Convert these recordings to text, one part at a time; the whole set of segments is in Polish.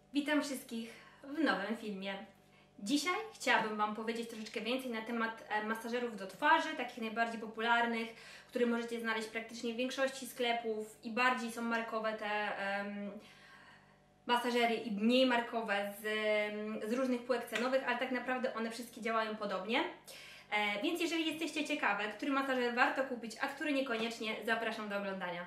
Witam wszystkich w nowym filmie. Dzisiaj chciałabym Wam powiedzieć troszeczkę więcej na temat masażerów do twarzy, takich najbardziej popularnych, które możecie znaleźć praktycznie w większości sklepów i bardziej są markowe te masażery i mniej markowe z różnych półek cenowych, ale tak naprawdę one wszystkie działają podobnie. Więc jeżeli jesteście ciekawe, który masażer warto kupić, a który niekoniecznie, zapraszam do oglądania.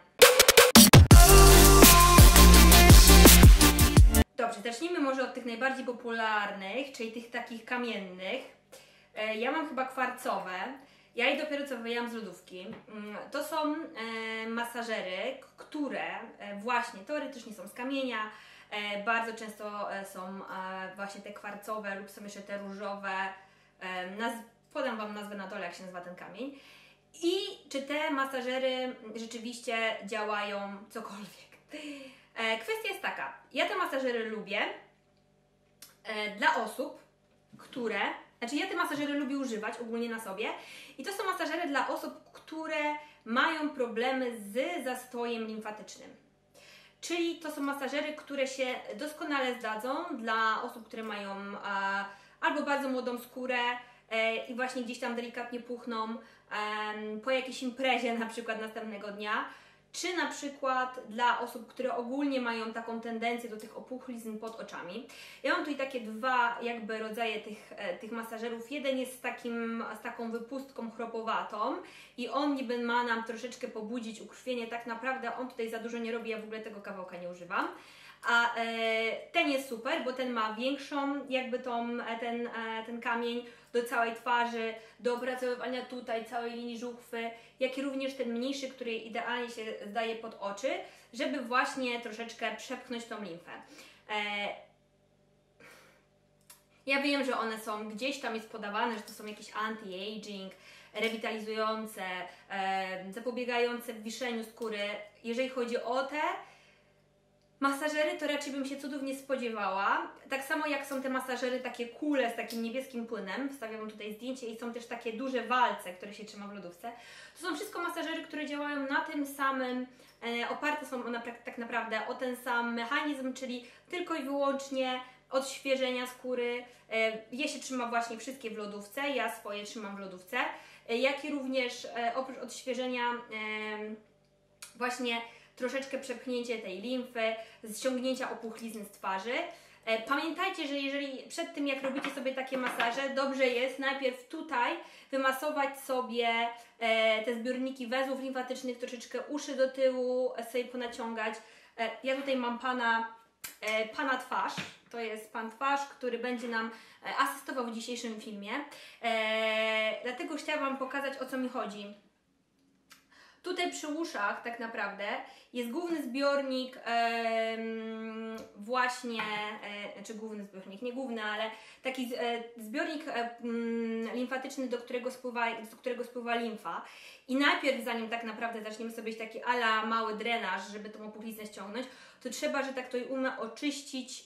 Dobrze, zacznijmy może od tych najbardziej popularnych, czyli tych takich kamiennych. Ja mam chyba kwarcowe. Ja je dopiero co wyjęłam z lodówki. To są masażery, które właśnie teoretycznie są z kamienia. Bardzo często są właśnie te kwarcowe lub są jeszcze te różowe. Podam Wam nazwę na dole, jak się nazywa ten kamień. I czy te masażery rzeczywiście działają cokolwiek. Kwestia jest taka, ja te masażery lubię dla osób, ja te masażery lubię używać ogólnie na sobie i to są masażery dla osób, które mają problemy z zastojem limfatycznym. Czyli to są masażery, które się doskonale zdadzą dla osób, które mają albo bardzo młodą skórę i właśnie gdzieś tam delikatnie puchną po jakiejś imprezie na przykład następnego dnia, czy na przykład dla osób, które ogólnie mają taką tendencję do tych opuchlizn pod oczami. Ja mam tutaj takie dwa jakby rodzaje tych masażerów. Jeden jest z taką wypustką chropowatą i on niby ma nam troszeczkę pobudzić ukrwienie. Tak naprawdę on tutaj za dużo nie robi, ja w ogóle tego kawałka nie używam. A ten jest super, bo ten ma większą jakby ten kamień do całej twarzy, do opracowywania tutaj całej linii żuchwy, jak i również ten mniejszy, który idealnie się zdaje pod oczy, żeby właśnie troszeczkę przepchnąć tą limfę. Ja wiem, że one są gdzieś tam jest podawane, że to są jakieś anti-aging, rewitalizujące, zapobiegające wiszeniu skóry. Jeżeli chodzi o te masażery, to raczej bym się cudów nie spodziewała. Tak samo jak są te masażery takie kule z takim niebieskim płynem. Wstawiam tutaj zdjęcie i są też takie duże walce, które się trzyma w lodówce. To są wszystko masażery, które działają na tym samym, oparte są one tak naprawdę o ten sam mechanizm, czyli tylko i wyłącznie odświeżenia skóry. Je się trzyma właśnie wszystkie w lodówce, ja swoje trzymam w lodówce, jak i również oprócz odświeżenia właśnie troszeczkę przepchnięcie tej limfy, ściągnięcia opuchlizny z twarzy. Pamiętajcie, że jeżeli przed tym jak robicie sobie takie masaże, dobrze jest najpierw tutaj wymasować sobie te zbiorniki węzłów limfatycznych, troszeczkę uszy do tyłu sobie ponaciągać. Ja tutaj mam pana twarz, to jest pan twarz, który będzie nam asystował w dzisiejszym filmie. Dlatego chciałam Wam pokazać, o co mi chodzi. Tutaj przy uszach tak naprawdę jest główny zbiornik znaczy główny zbiornik, nie główny, ale taki zbiornik limfatyczny, do którego spływa limfa. I najpierw, zanim tak naprawdę zaczniemy sobie taki mały drenaż, żeby tą opuchliznę ściągnąć, to trzeba, że tak to ujmę, oczyścić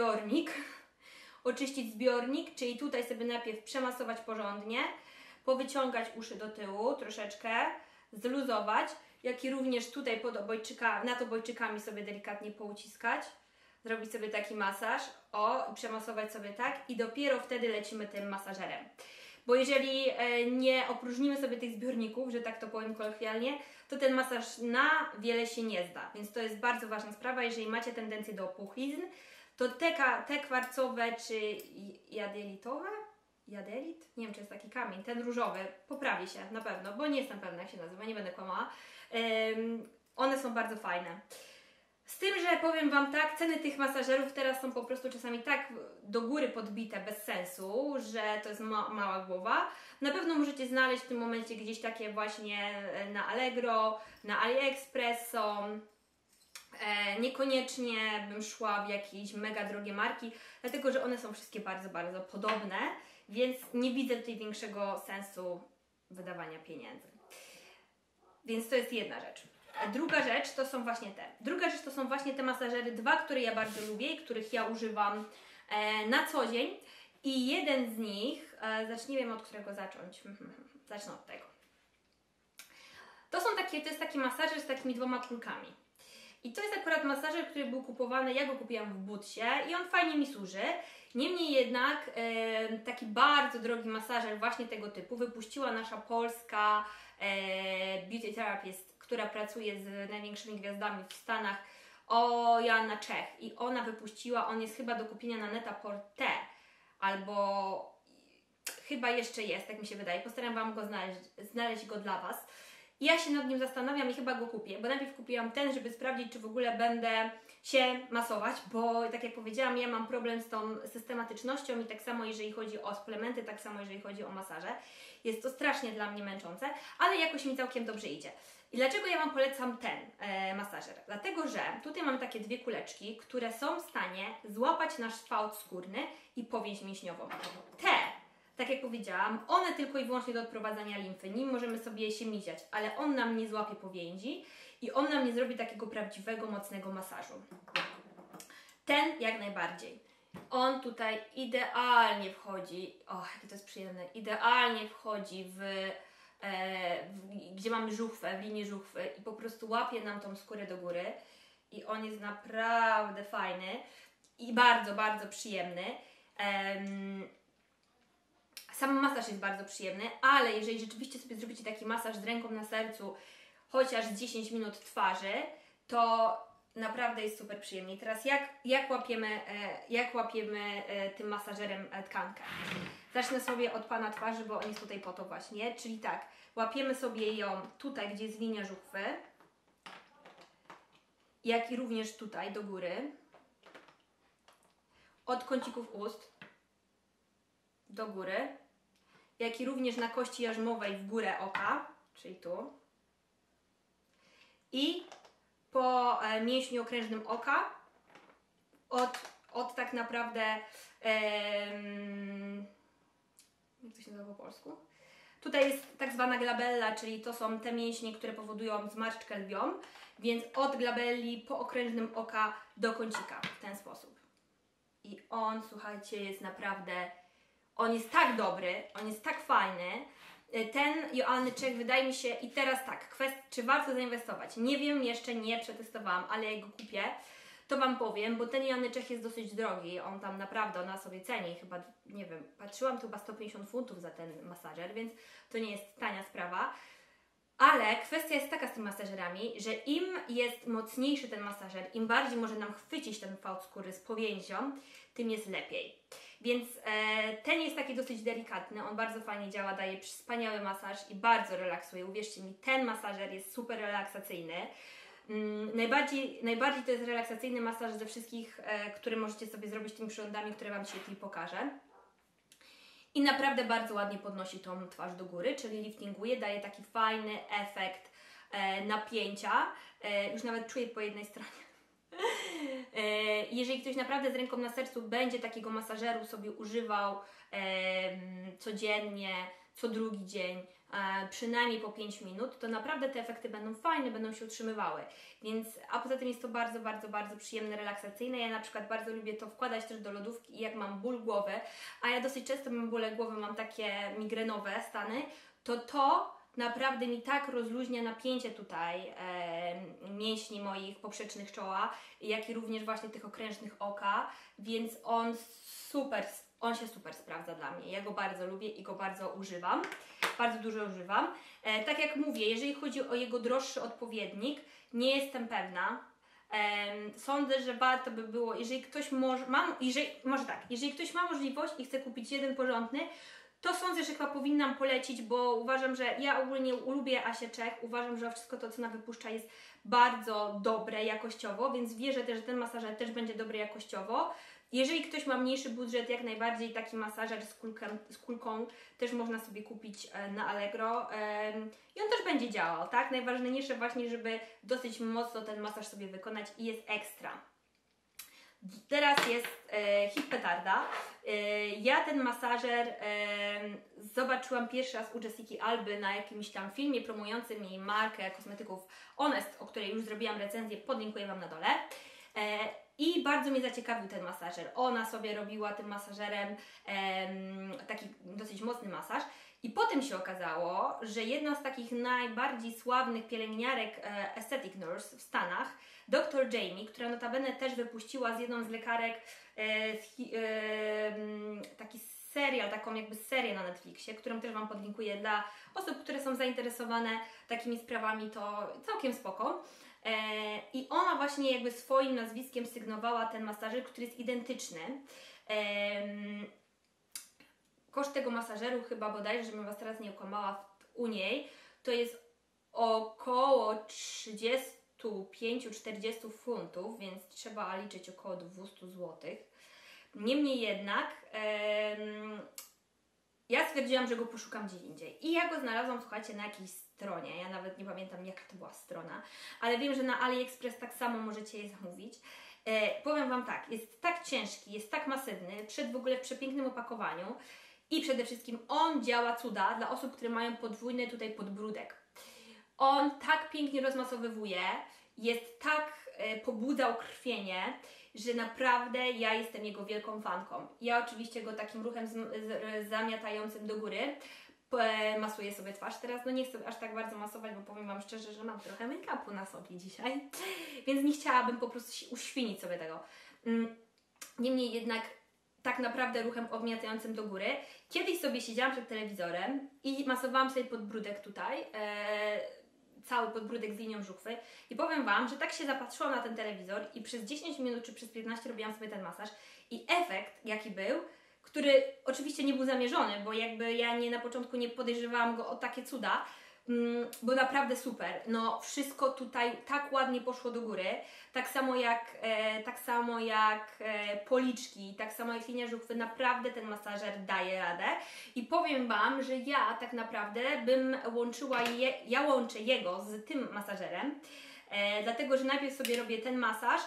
zbiornik, czyli tutaj sobie najpierw przemasować porządnie, powyciągać uszy do tyłu troszeczkę, zluzować, jak i również tutaj nad obojczykami sobie delikatnie pouciskać, zrobić sobie taki masaż, i przemasować sobie tak i dopiero wtedy lecimy tym masażerem. Bo jeżeli nie opróżnimy sobie tych zbiorników, że tak to powiem kolokwialnie, to ten masaż na wiele się nie zda, więc to jest bardzo ważna sprawa. Jeżeli macie tendencję do opuchlizn, to te kwarcowe czy jadelitowe, nie wiem, czy jest taki kamień, ten różowy, poprawi się na pewno, bo nie jestem pewna, jak się nazywa, nie będę kłamała. One są bardzo fajne. Z tym, że powiem Wam tak, ceny tych masażerów teraz są po prostu czasami tak do góry podbite, bez sensu, że to jest mała głowa. Na pewno możecie znaleźć w tym momencie gdzieś takie właśnie na Allegro, na AliExpress są. Niekoniecznie bym szła w jakieś mega drogie marki, dlatego że one są wszystkie bardzo, bardzo podobne, więc nie widzę tutaj większego sensu wydawania pieniędzy. Więc to jest jedna rzecz. Druga rzecz to są właśnie te masażery, które ja bardzo lubię i których ja używam na co dzień. I jeden z nich, nie wiem od którego zacząć, zacznę od tego. To jest taki masażer z takimi dwoma kulkami. I to jest akurat masażer, który był kupowany, ja go kupiłam w Butsie i on fajnie mi służy. Niemniej jednak taki bardzo drogi masażer właśnie tego typu wypuściła nasza polska beauty therapist, która pracuje z największymi gwiazdami w Stanach, Joanna Czech. I ona wypuściła, on jest chyba do kupienia na Net-a-Porter, albo chyba jeszcze jest, tak mi się wydaje. Postaram Wam go znaleźć go dla Was. I ja się nad nim zastanawiam i chyba go kupię, bo najpierw kupiłam ten, żeby sprawdzić, czy w ogóle będę się masować, bo tak jak powiedziałam, ja mam problem z tą systematycznością i tak samo jeżeli chodzi o suplementy, tak samo jeżeli chodzi o masaże. Jest to strasznie dla mnie męczące, ale jakoś mi całkiem dobrze idzie. I dlaczego ja Wam polecam ten masażer? Dlatego, że tutaj mamy takie dwie kuleczki, które są w stanie złapać nasz fałd skórny i powięź mięśniową. Tak jak powiedziałam, one tylko i wyłącznie do odprowadzania limfy, nim możemy sobie się miziać, ale on nam nie złapie powięzi i on nam nie zrobi takiego prawdziwego, mocnego masażu. Ten jak najbardziej. On tutaj idealnie wchodzi, jakie to jest przyjemne, idealnie wchodzi gdzie mamy żuchwę, w linię żuchwy i po prostu łapie nam tą skórę do góry i on jest naprawdę fajny i bardzo, bardzo przyjemny. Sam masaż jest bardzo przyjemny, ale jeżeli rzeczywiście sobie zrobicie taki masaż z ręką na sercu, chociaż 10 minut twarzy, to naprawdę jest super przyjemnie. I teraz jak łapiemy tym masażerem tkankę? Zacznę sobie od pana twarzy, bo on jest tutaj po to właśnie. Czyli tak, łapiemy sobie ją tutaj, gdzie jest linia żuchwy, jak i również tutaj do góry, od kącików ust do góry, jak i również na kości jarzmowej w górę oka, czyli tu, i po mięśniu okrężnym oka, od tak naprawdę, jak to się nazywa po polsku? Tutaj jest tak zwana glabella, czyli to są te mięśnie, które powodują zmarszczkę lwią, więc od glabelli po okrężnym oka do kącika, w ten sposób. I on, słuchajcie, jest naprawdę, on jest tak dobry, on jest tak fajny. Ten Joanny Czech wydaje mi się, i teraz tak, czy warto zainwestować? Nie wiem, jeszcze nie przetestowałam, ale jak go kupię, to Wam powiem, bo ten Joanny Czech jest dosyć drogi, on tam naprawdę, ona sobie ceni, chyba, nie wiem, patrzyłam, to chyba 150 funtów za ten masażer, więc to nie jest tania sprawa. Ale kwestia jest taka z tymi masażerami, że im jest mocniejszy ten masażer, im bardziej może nam chwycić ten fałd skóry z powięzią, tym jest lepiej. Więc ten jest taki dosyć delikatny, on bardzo fajnie działa, daje wspaniały masaż i bardzo relaksuje. Uwierzcie mi, ten masażer jest super relaksacyjny. Najbardziej to jest relaksacyjny masaż ze wszystkich, które możecie sobie zrobić tymi przyrządami, które Wam dzisiaj pokażę. I naprawdę bardzo ładnie podnosi tą twarz do góry, czyli liftinguje, daje taki fajny efekt napięcia. Już nawet czuję po jednej stronie. Jeżeli ktoś naprawdę z ręką na sercu będzie takiego masażeru sobie używał codziennie, co drugi dzień, przynajmniej po 5 minut, to naprawdę te efekty będą fajne, będą się utrzymywały. Więc, a poza tym jest to bardzo, bardzo, bardzo przyjemne, relaksacyjne. Ja na przykład bardzo lubię to wkładać też do lodówki i jak mam ból głowy, a ja dosyć często mam bóle głowy, mam takie migrenowe stany, to naprawdę mi tak rozluźnia napięcie tutaj mięśni moich poprzecznych czoła, jak i również właśnie tych okrężnych oka, więc on się super sprawdza dla mnie. Ja go bardzo lubię i go bardzo używam, bardzo dużo używam. Tak jak mówię, jeżeli chodzi o jego droższy odpowiednik, nie jestem pewna. Sądzę, że warto by było, jeżeli ktoś jeżeli ktoś ma możliwość i chce kupić jeden porządny, to sądzę, że chyba powinnam polecić, bo uważam, że ja ogólnie lubię Asię Czech, uważam, że wszystko to, co ona wypuszcza, jest bardzo dobre jakościowo, więc wierzę też, że ten masażer też będzie dobry jakościowo. Jeżeli ktoś ma mniejszy budżet, jak najbardziej taki masażer z kulką też można sobie kupić na Allegro i on też będzie działał, tak? Najważniejsze właśnie, żeby dosyć mocno ten masaż sobie wykonać i jest ekstra. Teraz jest hit petarda. Ja ten masażer zobaczyłam pierwszy raz u Jessiki Alby na jakimś tam filmie promującym jej markę kosmetyków Honest, o której już zrobiłam recenzję, podlinkuję Wam na dole. I bardzo mnie zaciekawił ten masażer. Ona sobie robiła tym masażerem taki dosyć mocny masaż I potem się okazało, że jedna z takich najbardziej sławnych pielęgniarek Aesthetic Nurse w Stanach, dr Jamie, która notabene też wypuściła z jedną z lekarek taki serial, taką jakby serię na Netflixie, którą też Wam podlinkuję dla osób, które są zainteresowane takimi sprawami, to całkiem spoko. I ona właśnie jakby swoim nazwiskiem sygnowała ten masażer, który jest identyczny. Koszt tego masażeru chyba bodajże, żebym Was teraz nie okłamała u niej, to jest około 35-40 funtów, więc trzeba liczyć około 200 zł. Niemniej jednak ja stwierdziłam, że go poszukam gdzie indziej. I ja go znalazłam, słuchajcie, na jakiejś stronie. Ja nawet nie pamiętam, jaka to była strona, ale wiem, że na AliExpress tak samo możecie je zamówić. Powiem Wam tak, jest tak ciężki, jest tak masywny, w ogóle w przepięknym opakowaniu i przede wszystkim on działa cuda dla osób, które mają podwójny tutaj podbródek. On tak pięknie rozmasowywuje, jest tak pobudza krwienie, że naprawdę ja jestem jego wielką fanką. Ja oczywiście go takim ruchem zamiatającym do góry masuję sobie twarz. Teraz no nie chcę aż tak bardzo masować, bo powiem Wam szczerze, że mam trochę make-upu na sobie dzisiaj, więc nie chciałabym po prostu uświnić sobie tego. Niemniej jednak tak naprawdę ruchem obmiatającym do góry. Kiedyś sobie siedziałam przed telewizorem i masowałam sobie podbródek tutaj, cały podbródek z linią żuchwy i powiem Wam, że tak się zapatrzyłam na ten telewizor i przez 10 minut czy przez 15 robiłam sobie ten masaż i efekt jaki był, który oczywiście nie był zamierzony, bo jakby ja na początku nie podejrzewałam go o takie cuda, bo naprawdę super. No wszystko tutaj tak ładnie poszło do góry, tak samo jak policzki, tak samo jak linia żuchwy, naprawdę ten masażer daje radę i powiem Wam, że ja tak naprawdę bym łączyła jego z tym masażerem, dlatego, że najpierw sobie robię ten masaż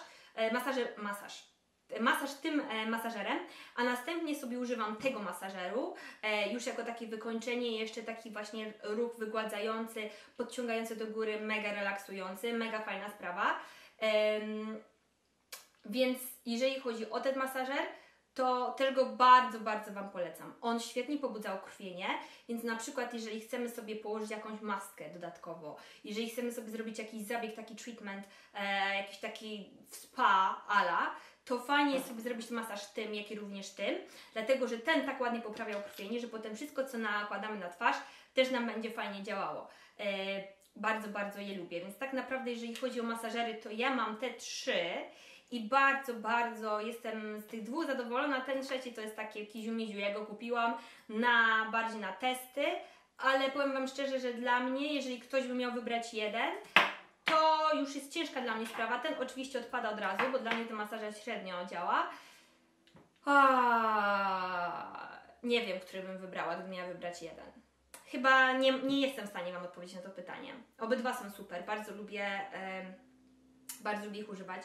tym masażerem, a następnie sobie używam tego masażeru już jako takie wykończenie, jeszcze taki właśnie ruch wygładzający, podciągający do góry, mega relaksujący, mega fajna sprawa. Więc jeżeli chodzi o ten masażer, to też go bardzo, bardzo Wam polecam. On świetnie pobudza okrwienie, więc na przykład jeżeli chcemy sobie położyć jakąś maskę dodatkowo, jeżeli chcemy sobie zrobić jakiś zabieg, taki treatment, jakiś taki spa to fajnie jest sobie zrobić masaż tym, jak i również tym, dlatego, że ten tak ładnie poprawia okrwienie, że potem wszystko, co nakładamy na twarz, też nam będzie fajnie działało. Bardzo, bardzo je lubię, więc tak naprawdę, jeżeli chodzi o masażery, to ja mam te 3 i bardzo, bardzo jestem z tych 2 zadowolona. Ten trzeci to jest taki kiziu-miziu, ja go kupiłam bardziej na testy, ale powiem Wam szczerze, że dla mnie, jeżeli ktoś by miał wybrać jeden, to już jest ciężka dla mnie sprawa. Ten oczywiście odpada od razu, bo dla mnie ten masażer średnio działa. Nie wiem, który bym wybrała, gdybym miała wybrać jeden. Chyba nie jestem w stanie Wam odpowiedzieć na to pytanie. Obydwa są super, bardzo lubię ich używać.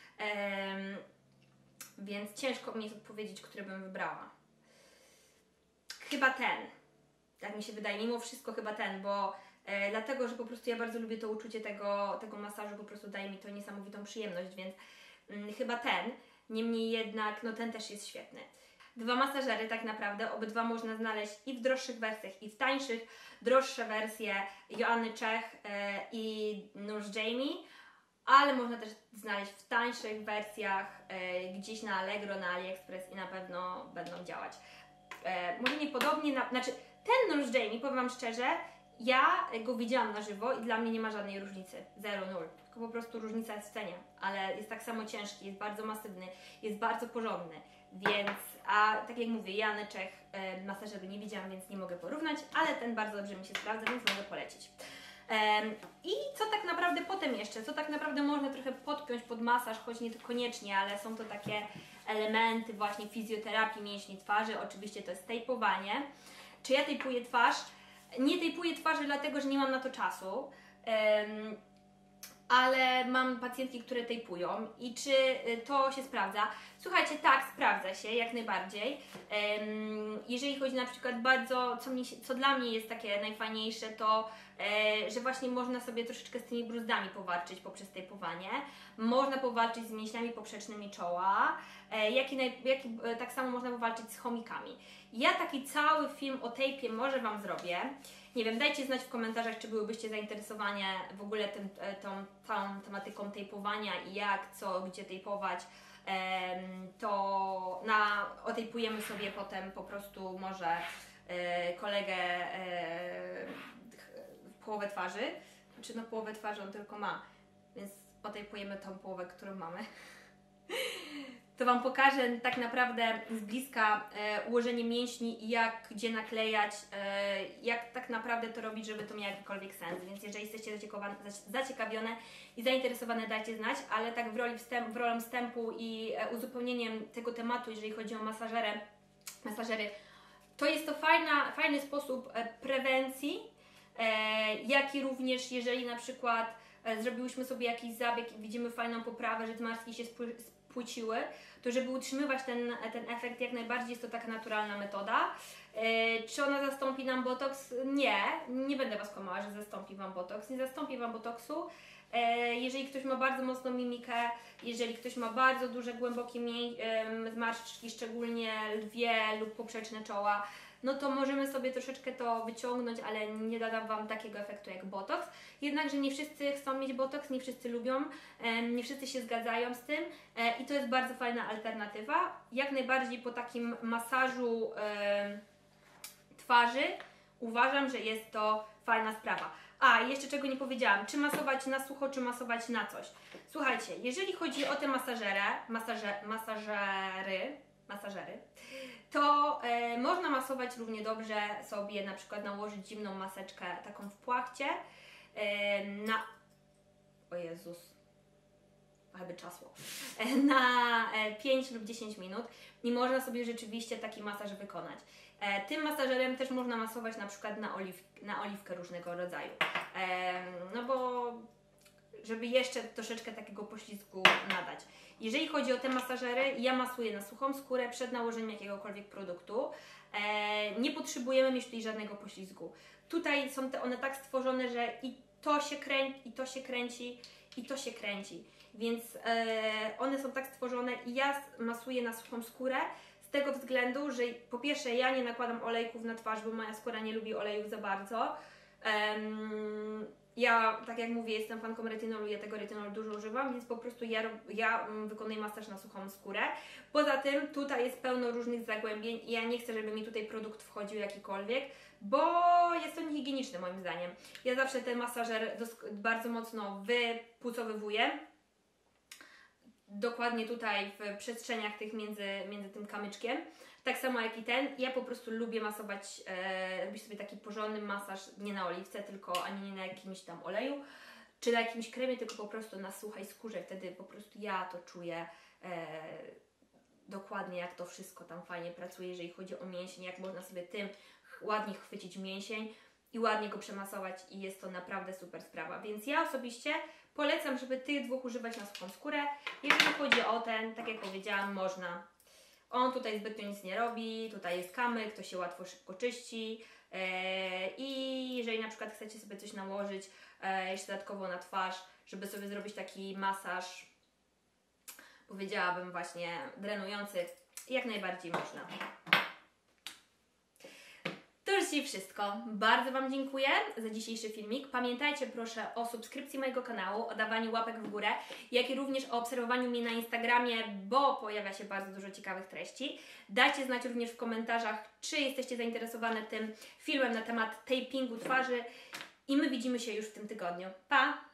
Więc ciężko mi jest odpowiedzieć, który bym wybrała. Chyba ten. Tak mi się wydaje, mimo wszystko chyba ten, bo dlatego, że po prostu ja bardzo lubię to uczucie tego masażu, po prostu daje mi to niesamowitą przyjemność, więc chyba ten. Niemniej jednak, no ten też jest świetny. 2 masażery tak naprawdę, obydwa można znaleźć i w droższych wersjach, i w tańszych. Droższe wersje Joanny Czech i Nurse Jamie, ale można też znaleźć w tańszych wersjach gdzieś na Allegro, na AliExpress i na pewno będą działać. Może niepodobnie, znaczy ten Nurse Jamie, powiem Wam szczerze, ja go widziałam na żywo i dla mnie nie ma żadnej różnicy, 0, 0, tylko po prostu różnica jest w cenie, ale jest tak samo ciężki, jest bardzo masywny, jest bardzo porządny, więc, a tak jak mówię, Joanny Czech masażeru nie widziałam, więc nie mogę porównać, ale ten bardzo dobrze mi się sprawdza, więc mogę polecić. I co tak naprawdę potem jeszcze, co tak naprawdę można trochę podpiąć pod masaż, choć nie to koniecznie, ale są to takie elementy właśnie fizjoterapii mięśni twarzy, oczywiście to jest tejpowanie. Czy ja tejpuję twarz? Nie tejpuję twarzy dlatego, że nie mam na to czasu, ale mam pacjentki, które tejpują i czy to się sprawdza? Słuchajcie, tak, sprawdza się jak najbardziej. Jeżeli chodzi na przykład bardzo, co dla mnie jest takie najfajniejsze, to że właśnie można sobie troszeczkę z tymi bruzdami powalczyć poprzez tejpowanie. Można powalczyć z mięśniami poprzecznymi czoła, tak samo można powalczyć z chomikami. Ja taki cały film o tejpie może Wam zrobię. Nie wiem, dajcie znać w komentarzach, czy byłybyście zainteresowani w ogóle tą całą tematyką tejpowania i jak, co, gdzie tejpować. To otejpujemy sobie potem po prostu może kolegę w połowę twarzy. Znaczy no połowę twarzy on tylko ma, więc otejpujemy tą połowę, którą mamy. To Wam pokażę tak naprawdę z bliska ułożenie mięśni i jak, gdzie naklejać, jak tak naprawdę to robić, żeby to miało jakikolwiek sens. Więc jeżeli jesteście zaciekawione i zainteresowane, dajcie znać, ale tak w rolę wstępu i uzupełnieniem tego tematu, jeżeli chodzi o masażery, to jest to fajny sposób prewencji, jak i również jeżeli na przykład zrobiłyśmy sobie jakiś zabieg i widzimy fajną poprawę, że zmarszczki się spłyciły, to żeby utrzymywać ten efekt jak najbardziej jest to taka naturalna metoda. Czy ona zastąpi nam botoks? Nie będę Was kłamała, że zastąpi Wam botoks. Nie zastąpi Wam botoksu. Jeżeli ktoś ma bardzo mocną mimikę, jeżeli ktoś ma bardzo duże, głębokie zmarszczki, szczególnie lwie lub poprzeczne czoła, no to możemy sobie troszeczkę to wyciągnąć, ale nie da Wam takiego efektu jak botoks. Jednakże nie wszyscy chcą mieć botoks, nie wszyscy lubią, nie wszyscy się zgadzają z tym i to jest bardzo fajna alternatywa. Jak najbardziej po takim masażu twarzy uważam, że jest to fajna sprawa. A, jeszcze czego nie powiedziałam, czy masować na sucho, czy masować na coś. Słuchajcie, jeżeli chodzi o te masażery, to można masować równie dobrze sobie, na przykład nałożyć zimną maseczkę taką w płachcie o Jezus, chyba czasło, na 5 lub 10 minut i można sobie rzeczywiście taki masaż wykonać. Tym masażerem też można masować na przykład na oliwkę różnego rodzaju, no bo żeby jeszcze troszeczkę takiego poślizgu nadać. Jeżeli chodzi o te masażery, ja masuję na suchą skórę przed nałożeniem jakiegokolwiek produktu. Nie potrzebujemy mieć tutaj żadnego poślizgu. Tutaj są one tak stworzone, że i to się kręci, i to się kręci, i to się kręci. Więc one są tak stworzone i ja masuję na suchą skórę z tego względu, że po pierwsze ja nie nakładam olejków na twarz, bo moja skóra nie lubi olejów za bardzo. Ja, tak jak mówię, jestem fanką retinolu, ja tego retinolu dużo używam, więc po prostu ja wykonuję masaż na suchą skórę. Poza tym tutaj jest pełno różnych zagłębień i ja nie chcę, żeby mi tutaj produkt wchodził jakikolwiek, bo jest to niehigieniczne moim zdaniem. Ja zawsze ten masażer bardzo mocno wypucowywuję. Dokładnie tutaj w przestrzeniach tych między tym kamyczkiem. Tak samo jak i ten, ja po prostu lubię masować, robić sobie taki porządny masaż, nie na oliwce, tylko ani nie na jakimś tam oleju, czy na jakimś kremie, tylko po prostu na suchej skórze. Wtedy po prostu ja to czuję dokładnie, jak to wszystko tam fajnie pracuje, jeżeli chodzi o mięsień, jak można sobie tym ładnie chwycić mięsień i ładnie go przemasować i jest to naprawdę super sprawa. Więc ja osobiście polecam, żeby tych dwóch używać na suchą skórę. Jeżeli chodzi o ten, tak jak powiedziałam, można. On tutaj zbytnio nic nie robi, tutaj jest kamyk, to się łatwo, szybko czyści i jeżeli na przykład chcecie sobie coś nałożyć jeszcze dodatkowo na twarz, żeby sobie zrobić taki masaż, powiedziałabym właśnie drenujący, jak najbardziej można. To już dzisiaj wszystko. Bardzo Wam dziękuję za dzisiejszy filmik. Pamiętajcie proszę o subskrypcji mojego kanału, o dawaniu łapek w górę, jak i również o obserwowaniu mnie na Instagramie, bo pojawia się bardzo dużo ciekawych treści. Dajcie znać również w komentarzach, czy jesteście zainteresowane tym filmem na temat tapingu twarzy i my widzimy się już w tym tygodniu. Pa!